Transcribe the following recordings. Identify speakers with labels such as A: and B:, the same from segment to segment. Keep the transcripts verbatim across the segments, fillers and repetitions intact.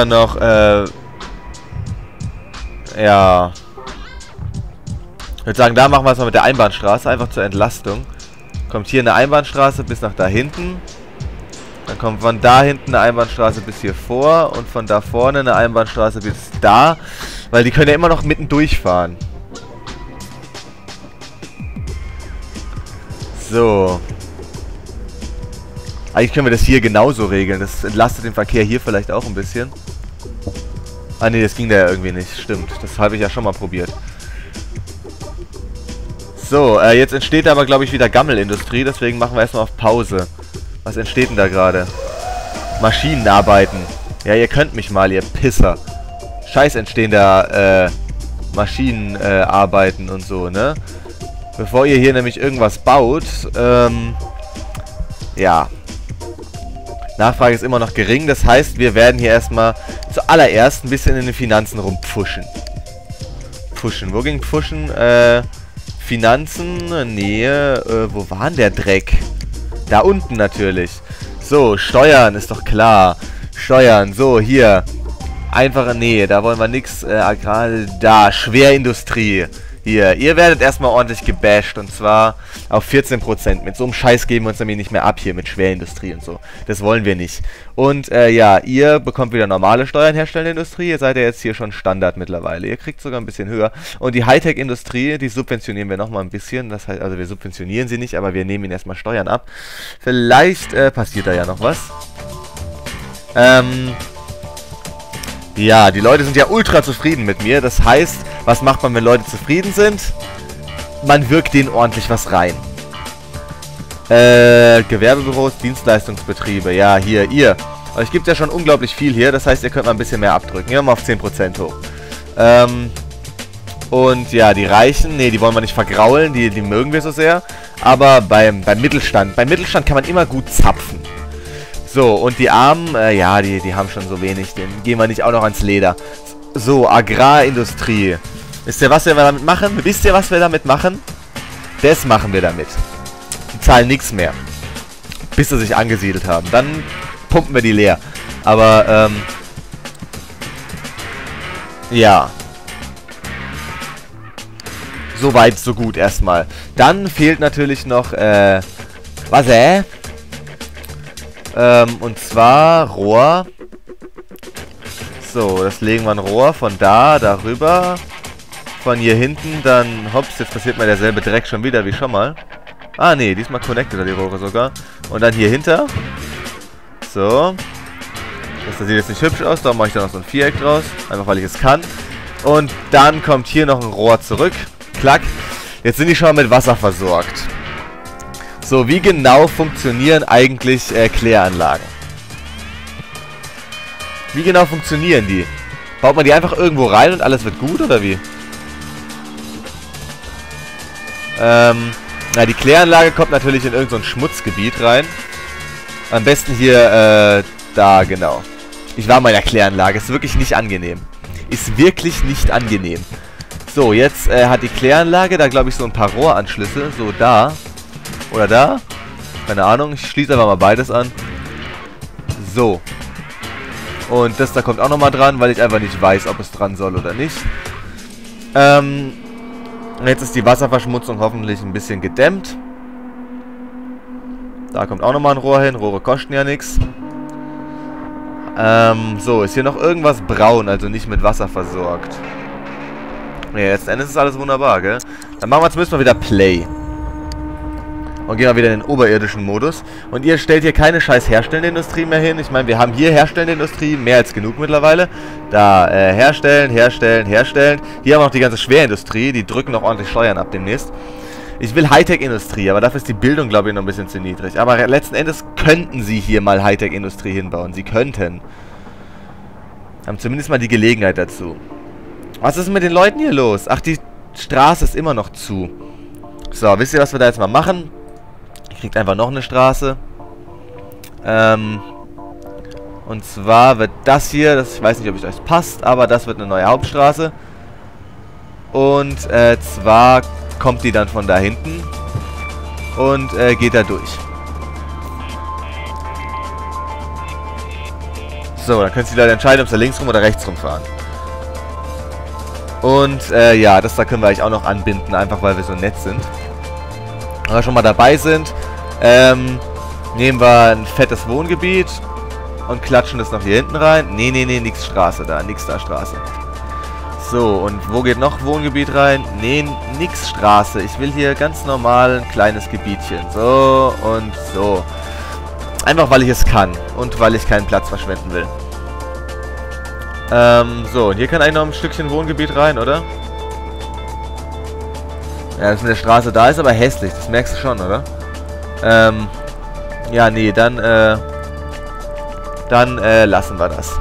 A: dann noch, äh... ja... Ich würde sagen, da machen wir es mal mit der Einbahnstraße, einfach zur Entlastung. Kommt hier eine Einbahnstraße bis nach da hinten. Dann kommt von da hinten eine Einbahnstraße bis hier vor. Und von da vorne eine Einbahnstraße bis da. Weil die können ja immer noch mitten durchfahren. So. Eigentlich können wir das hier genauso regeln. Das entlastet den Verkehr hier vielleicht auch ein bisschen. Ah ne, das ging da ja irgendwie nicht. Stimmt, das habe ich ja schon mal probiert. So, äh, jetzt entsteht aber, glaube ich, wieder Gammelindustrie. Deswegen machen wir erstmal auf Pause. Was entsteht denn da gerade? Maschinenarbeiten. Ja, ihr könnt mich mal, ihr Pisser. Scheiß entstehen da, äh, Maschinenarbeiten äh, und so, ne? Bevor ihr hier nämlich irgendwas baut, ähm, ja. Nachfrage ist immer noch gering. Das heißt, wir werden hier erstmal zuallererst ein bisschen in den Finanzen rumpfuschen. Pfuschen. Wo ging Pfuschen? Äh... Finanzen, Nähe, äh, wo war denn der Dreck? Da unten natürlich. So, Steuern ist doch klar. Steuern, so, hier. Einfache Nähe, da wollen wir nix. Äh, Agrar, da, Schwerindustrie. Hier, ihr werdet erstmal ordentlich gebasht und zwar auf vierzehn Prozent. Mit so einem Scheiß geben wir uns nämlich nicht mehr ab hier mit Schwerindustrie und so. Das wollen wir nicht. Und äh, ja, ihr bekommt wieder normale Steuern, herstellende Industrie. Ihr seid ja jetzt hier schon Standard mittlerweile. Ihr kriegt sogar ein bisschen höher. Und die Hightech-Industrie, die subventionieren wir nochmal ein bisschen. Das heißt, also wir subventionieren sie nicht, aber wir nehmen ihnen erstmal Steuern ab. Vielleicht äh, passiert da ja noch was. Ähm... Ja, die Leute sind ja ultra zufrieden mit mir. Das heißt, was macht man, wenn Leute zufrieden sind? Man wirkt denen ordentlich was rein. Äh, Gewerbebüros, Dienstleistungsbetriebe. Ja, hier, ihr. Euch gibt ja schon unglaublich viel hier. Das heißt, ihr könnt mal ein bisschen mehr abdrücken. Gehen wir mal auf zehn Prozent hoch. Ähm, und ja, die Reichen, nee, die wollen wir nicht vergraulen. Die, die mögen wir so sehr. Aber beim, beim Mittelstand, beim Mittelstand kann man immer gut zapfen. So, und die Armen, äh, ja, die, die haben schon so wenig, den gehen wir nicht auch noch ans Leder. So, Agrarindustrie. Wisst ihr, was wir damit machen? Wisst ihr, was wir damit machen? Das machen wir damit. Die zahlen nichts mehr. Bis sie sich angesiedelt haben. Dann pumpen wir die leer. Aber, ähm... ja. So weit, so gut erstmal. Dann fehlt natürlich noch, äh... was, äh? Ähm, und zwar Rohr. So, das legen wir ein Rohr von da, darüber. Von hier hinten, dann, hops, jetzt passiert mal derselbe Dreck schon wieder wie schon mal. Ah, nee, diesmal connectet er die Rohre sogar. Und dann hier hinter. So. Das sieht jetzt nicht hübsch aus, darum mache ich da noch so ein Viereck draus. Einfach, weil ich es kann. Und dann kommt hier noch ein Rohr zurück. Klack. Jetzt sind die schon mal mit Wasser versorgt. So, wie genau funktionieren eigentlich äh, Kläranlagen? Wie genau funktionieren die? Baut man die einfach irgendwo rein und alles wird gut, oder wie? Ähm, na, die Kläranlage kommt natürlich in irgendein so Schmutzgebiet rein. Am besten hier, äh, da, genau. Ich war mal in der Kläranlage, ist wirklich nicht angenehm. Ist wirklich nicht angenehm. So, jetzt äh, hat die Kläranlage da, glaube ich, so ein paar Rohranschlüsse. So, da. Oder da? Keine Ahnung. Ich schließe einfach mal beides an. So. Und das da kommt auch nochmal dran, weil ich einfach nicht weiß, ob es dran soll oder nicht. Ähm. Jetzt ist die Wasserverschmutzung hoffentlich ein bisschen gedämmt. Da kommt auch nochmal ein Rohr hin. Rohre kosten ja nichts. Ähm, so. Ist hier noch irgendwas braun, also nicht mit Wasser versorgt. Ne, letzten Endes ist alles wunderbar, gell? Dann machen wir zumindest mal wieder Play. Und gehen wir wieder in den oberirdischen Modus. Und ihr stellt hier keine scheiß herstellende Industrie mehr hin. Ich meine, wir haben hier herstellende Industrie, mehr als genug mittlerweile. Da, äh, herstellen, herstellen, herstellen. Hier haben wir noch die ganze Schwerindustrie. Die drücken noch ordentlich Steuern ab demnächst. Ich will Hightech-Industrie, aber dafür ist die Bildung, glaube ich, noch ein bisschen zu niedrig. Aber letzten Endes könnten sie hier mal Hightech-Industrie hinbauen. Sie könnten. Haben zumindest mal die Gelegenheit dazu. Was ist mit den Leuten hier los? Ach, die Straße ist immer noch zu. So, wisst ihr, was wir da jetzt mal machen? Ihr kriegt einfach noch eine Straße. Ähm... Und zwar wird das hier, das, ich weiß nicht, ob es euch passt, aber das wird eine neue Hauptstraße. Und äh, zwar kommt die dann von da hinten und äh, geht da durch. So, So, dann können Sie leider entscheiden, ob Sie links rum oder rechts rum fahren. Und, äh, ja, das da können wir eigentlich auch noch anbinden, einfach weil wir so nett sind. Wenn wir schon mal dabei sind, ähm, nehmen wir ein fettes Wohngebiet und klatschen das noch hier hinten rein. Nee, nee, nee, nix Straße da, nix da Straße. So, und wo geht noch Wohngebiet rein? Nee, nix Straße. Ich will hier ganz normal ein kleines Gebietchen. So und so. Einfach, weil ich es kann und weil ich keinen Platz verschwenden will. Ähm, so, und hier kann eigentlich noch ein Stückchen Wohngebiet rein, oder? Ja, das mit der Straße da ist aber hässlich, das merkst du schon, oder? Ähm, ja, nee, dann, äh, dann, äh, lassen wir das.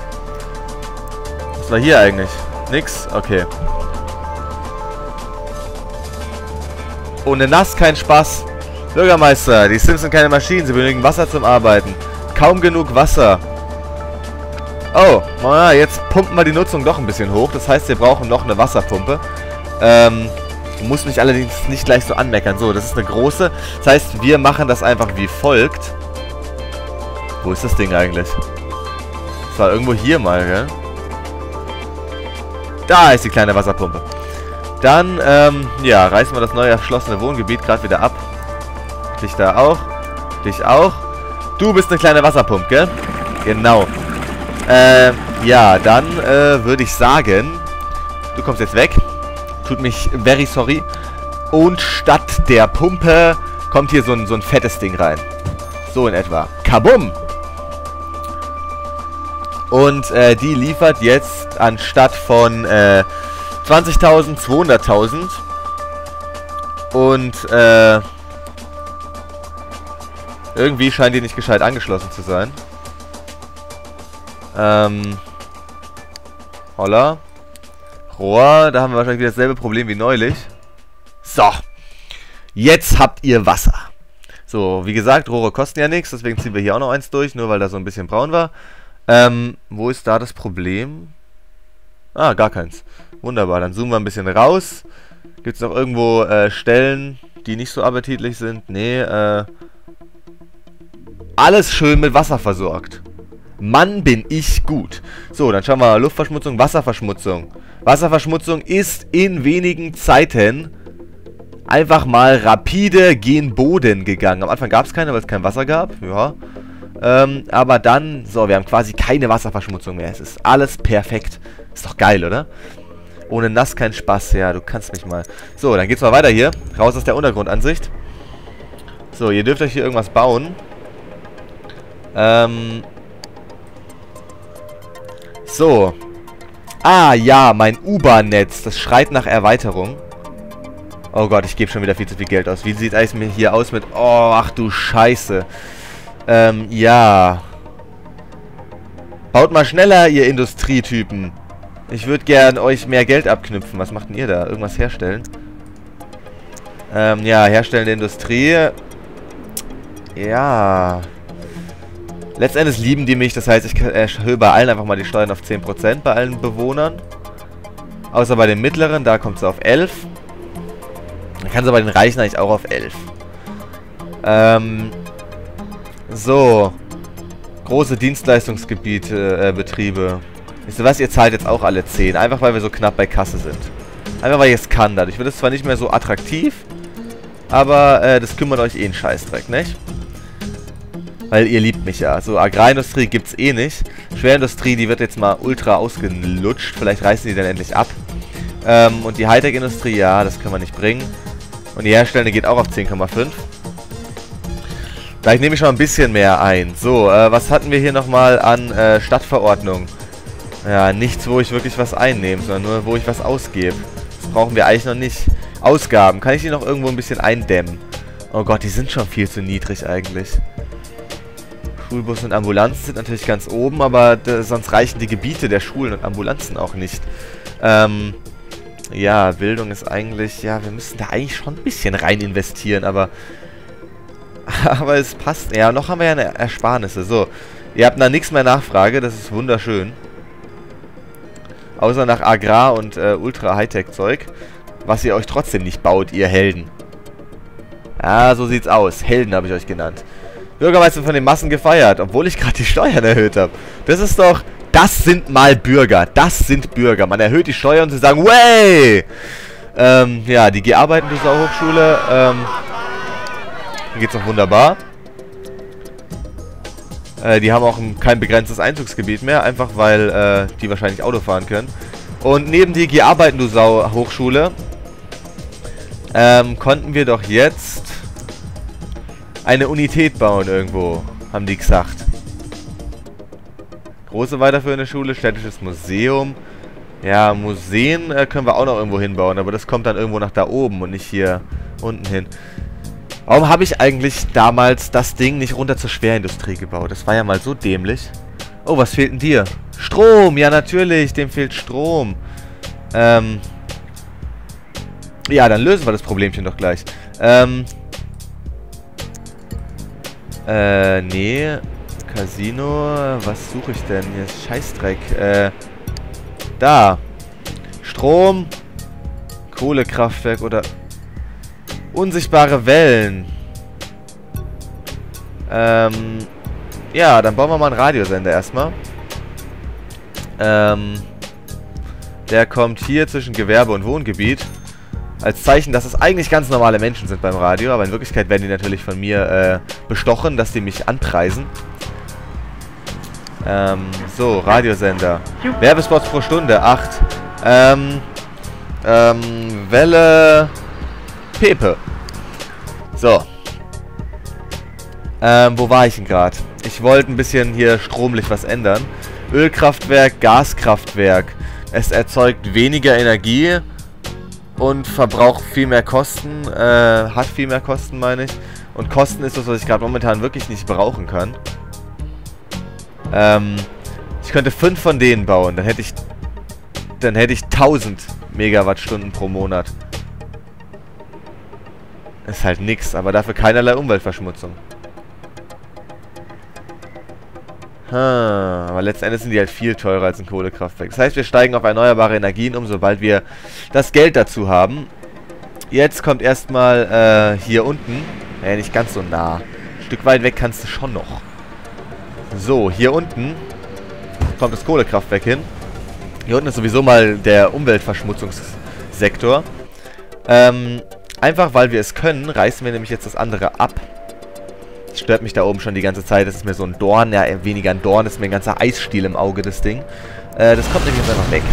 A: Was war hier eigentlich? Nix? Okay. Ohne Nass kein Spaß. Bürgermeister, die Sims sind keine Maschinen, sie benötigen Wasser zum Arbeiten. Kaum genug Wasser. Oh, na, jetzt pumpen wir die Nutzung doch ein bisschen hoch. Das heißt, wir brauchen noch eine Wasserpumpe. Ähm, muss mich allerdings nicht gleich so anmeckern. So, das ist eine große. Das heißt, wir machen das einfach wie folgt. Wo ist das Ding eigentlich? Das war irgendwo hier mal, gell? Da ist die kleine Wasserpumpe. Dann, ähm, ja, reißen wir das neu erschlossene Wohngebiet gerade wieder ab. Dich da auch. Dich auch. Du bist eine kleine Wasserpumpe, gell? Genau. Ähm, ja, dann äh, würde ich sagen, du kommst jetzt weg. Tut mich very sorry. Und statt der Pumpe kommt hier so ein, so ein fettes Ding rein. So in etwa. Kabum! Und äh, die liefert jetzt anstatt von äh, zwanzigtausend, zweihunderttausend. Und äh, irgendwie scheint die nicht gescheit angeschlossen zu sein. Ähm, holla. Rohr, da haben wir wahrscheinlich wieder dasselbe Problem wie neulich. So. Jetzt habt ihr Wasser. So, wie gesagt, Rohre kosten ja nichts, deswegen ziehen wir hier auch noch eins durch, nur weil da so ein bisschen braun war. Ähm, wo ist da das Problem? Ah, gar keins. Wunderbar, dann zoomen wir ein bisschen raus. Gibt es noch irgendwo äh, Stellen, die nicht so appetitlich sind? Nee, äh... alles schön mit Wasser versorgt. Mann, bin ich gut. So, dann schauen wir mal. Luftverschmutzung, Wasserverschmutzung. Wasserverschmutzung ist in wenigen Zeiten einfach mal rapide gen Boden gegangen. Am Anfang gab es keine, weil es kein Wasser gab. Ja. Ähm, aber dann, so, wir haben quasi keine Wasserverschmutzung mehr. Es ist alles perfekt. Ist doch geil, oder? Ohne Nass kein Spaß. Ja, du kannst mich mal. So, dann geht's mal weiter hier. Raus aus der Untergrundansicht. So, ihr dürft euch hier irgendwas bauen. Ähm... So. Ah, ja, mein U-Bahn-Netz. Das schreit nach Erweiterung. Oh Gott, ich gebe schon wieder viel zu viel Geld aus. Wie sieht es mir hier aus mit... Oh, ach du Scheiße. Ähm, ja. Baut mal schneller, ihr Industrietypen. Ich würde gern euch mehr Geld abknüpfen. Was macht denn ihr da? Irgendwas herstellen? Ähm, ja, herstellende Industrie. Ja... Letztendlich lieben die mich, das heißt, ich erhöhe bei allen einfach mal die Steuern auf zehn Prozent, bei allen Bewohnern. Außer bei den mittleren, da kommt es auf elf. Dann kann sie bei den Reichen eigentlich auch auf elf. Ähm, so. Große Dienstleistungsgebiete, äh, Betriebe. Wisst ihr was, ihr zahlt jetzt auch alle zehn, einfach weil wir so knapp bei Kasse sind. Einfach weil ich es kann, dadurch wird es zwar nicht mehr so attraktiv, aber äh, das kümmert euch eh einen Scheißdreck, nicht? Weil ihr liebt mich ja. So, Agrarindustrie gibt's eh nicht. Schwerindustrie, die wird jetzt mal ultra ausgelutscht. Vielleicht reißen die dann endlich ab. Ähm, und die Hightech-Industrie, ja, das können wir nicht bringen. Und die Herstellende geht auch auf zehn Komma fünf. Vielleicht nehme ich schon ein bisschen mehr ein. So, äh, was hatten wir hier nochmal an äh, Stadtverordnung? Ja, nichts, wo ich wirklich was einnehme, sondern nur, wo ich was ausgebe. Das brauchen wir eigentlich noch nicht. Ausgaben. Kann ich die noch irgendwo ein bisschen eindämmen? Oh Gott, die sind schon viel zu niedrig eigentlich. Schulbus und Ambulanzen sind natürlich ganz oben, aber sonst reichen die Gebiete der Schulen und Ambulanzen auch nicht. Ähm, ja, Bildung ist eigentlich, ja, wir müssen da eigentlich schon ein bisschen rein investieren, aber aber es passt. Ja, noch haben wir ja eine Ersparnisse. So, ihr habt da nichts mehr Nachfrage, das ist wunderschön. Außer nach Agrar- und äh, Ultra-Hightech-Zeug, was ihr euch trotzdem nicht baut, ihr Helden. Ja, so sieht's aus. Helden habe ich euch genannt. Bürgermeister von den Massen gefeiert, obwohl ich gerade die Steuern erhöht habe. Das ist doch... Das sind mal Bürger. Das sind Bürger. Man erhöht die Steuern und sie sagen, wey! Ähm, ja, die G-Arbeiten der Hochschule, ähm... Hier geht's noch wunderbar. Äh, die haben auch ein, kein begrenztes Einzugsgebiet mehr, einfach weil äh, die wahrscheinlich Auto fahren können. Und neben die G-Arbeiten du Sau Hochschule ähm, konnten wir doch jetzt eine Unität bauen irgendwo, haben die gesagt. Große weiterführende Schule, städtisches Museum. Ja, Museen äh, können wir auch noch irgendwo hinbauen, aber das kommt dann irgendwo nach da oben und nicht hier unten hin. Warum habe ich eigentlich damals das Ding nicht runter zur Schwerindustrie gebaut? Das war ja mal so dämlich. Oh, was fehlt denn dir? Strom, ja natürlich, dem fehlt Strom. Ähm... Ja, dann lösen wir das Problemchen doch gleich. Ähm... Äh, nee. Casino, was suche ich denn? Hier ist Scheißdreck. Äh, da. Strom. Kohlekraftwerk oder... Unsichtbare Wellen. Ähm... Ja, dann bauen wir mal einen Radiosender erstmal. Ähm... Der kommt hier zwischen Gewerbe und Wohngebiet. Als Zeichen, dass es eigentlich ganz normale Menschen sind beim Radio. Aber in Wirklichkeit werden die natürlich von mir äh, bestochen, dass die mich anpreisen. Ähm, so, Radiosender. Werbespots pro Stunde, acht. Ähm, ähm, Welle... Pepe. So. Ähm, wo war ich denn gerade? Ich wollte ein bisschen hier stromlich was ändern. Ölkraftwerk, Gaskraftwerk. Es erzeugt weniger Energie und verbraucht viel mehr Kosten. Äh, hat viel mehr Kosten, meine ich. Und Kosten ist das, was ich gerade momentan wirklich nicht brauchen kann. Ähm, ich könnte fünf von denen bauen. Dann hätte ich... Dann hätte ich tausend Megawattstunden pro Monat. Ist halt nix, aber dafür keinerlei Umweltverschmutzung. Hm, aber letztendlich sind die halt viel teurer als ein Kohlekraftwerk. Das heißt, wir steigen auf erneuerbare Energien um, sobald wir das Geld dazu haben. Jetzt kommt erstmal äh, hier unten. Naja, nicht ganz so nah. Ein Stück weit weg kannst du schon noch. So, hier unten kommt das Kohlekraftwerk hin. Hier unten ist sowieso mal der Umweltverschmutzungssektor. Ähm... Einfach weil wir es können, reißen wir nämlich jetzt das andere ab. Das stört mich da oben schon die ganze Zeit. Das ist mir so ein Dorn. Ja, weniger ein Dorn. Das ist mir ein ganzer Eisstiel im Auge, das Ding. Äh, das kommt nämlich jetzt einfach weg.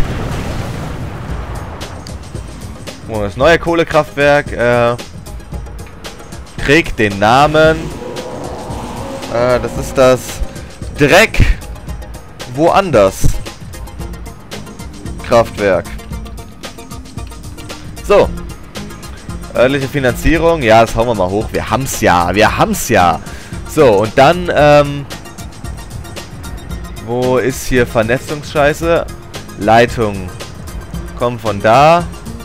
A: Und das neue Kohlekraftwerk äh, trägt den Namen. Äh, das ist das Dreck woanders Kraftwerk. So. Örtliche Finanzierung, ja, das hauen wir mal hoch. Wir haben's ja, wir haben's ja. So, und dann, ähm... wo ist hier Vernetzungsscheiße? Leitung. Kommen von da.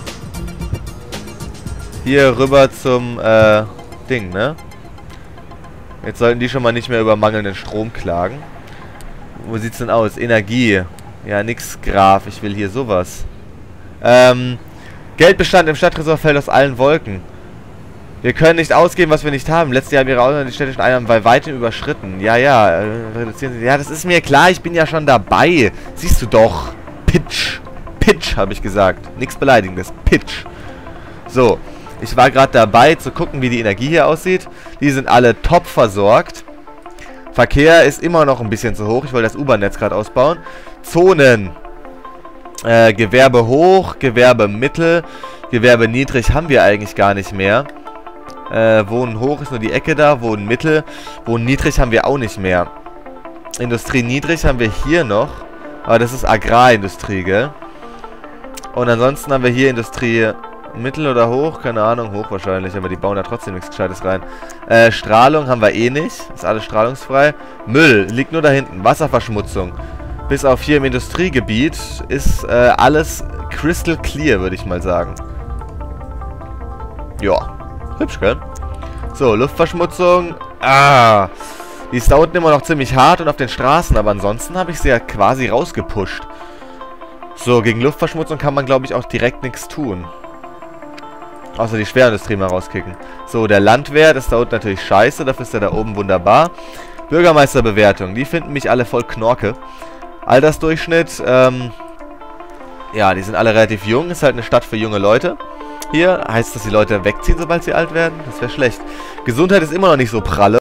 A: Hier rüber zum, äh, Ding, ne? Jetzt sollten die schon mal nicht mehr über mangelnden Strom klagen. Wo sieht's denn aus? Energie. Ja, nix, Graf. Ich will hier sowas. Ähm... Geldbestand im Stadtresort fällt aus allen Wolken. Wir können nicht ausgeben, was wir nicht haben. Letztes Jahr haben ihre Ausgaben die städtischen Einnahmen bei weitem überschritten. Ja, ja, äh, reduzieren Sie. Ja, das ist mir klar, ich bin ja schon dabei. Siehst du doch. Pitch. Pitch, habe ich gesagt. Nichts Beleidigendes. Pitch. So, ich war gerade dabei zu gucken, wie die Energie hier aussieht. Die sind alle top versorgt. Verkehr ist immer noch ein bisschen zu hoch. Ich wollte das U-Bahn-Netz gerade ausbauen. Zonen. Äh, Gewerbe hoch, Gewerbe mittel, Gewerbe niedrig haben wir eigentlich gar nicht mehr. Äh, Wohnen hoch ist nur die Ecke da, Wohnen mittel, Wohnen niedrig haben wir auch nicht mehr. Industrie niedrig haben wir hier noch, aber das ist Agrarindustrie, gell? Und ansonsten haben wir hier Industrie mittel oder hoch, keine Ahnung, hoch wahrscheinlich, aber die bauen da trotzdem nichts Gescheites rein. Äh, Strahlung haben wir eh nicht, ist alles strahlungsfrei. Müll liegt nur da hinten, Wasserverschmutzung. Bis auf hier im Industriegebiet ist äh, alles crystal clear, würde ich mal sagen. Ja, hübsch, gell? So, Luftverschmutzung. Ah, die ist da unten immer noch ziemlich hart und auf den Straßen, aber ansonsten habe ich sie ja quasi rausgepusht. So, gegen Luftverschmutzung kann man, glaube ich, auch direkt nichts tun. Außer die Schwerindustrie mal rauskicken. So, der Landwert ist da unten natürlich scheiße. Dafür ist er da oben wunderbar. Bürgermeisterbewertung. Die finden mich alle voll Knorke. Altersdurchschnitt. Ähm, ja, die sind alle relativ jung. Ist halt eine Stadt für junge Leute. Hier heißt, dass die Leute wegziehen, sobald sie alt werden. Das wäre schlecht. Gesundheit ist immer noch nicht so pralle.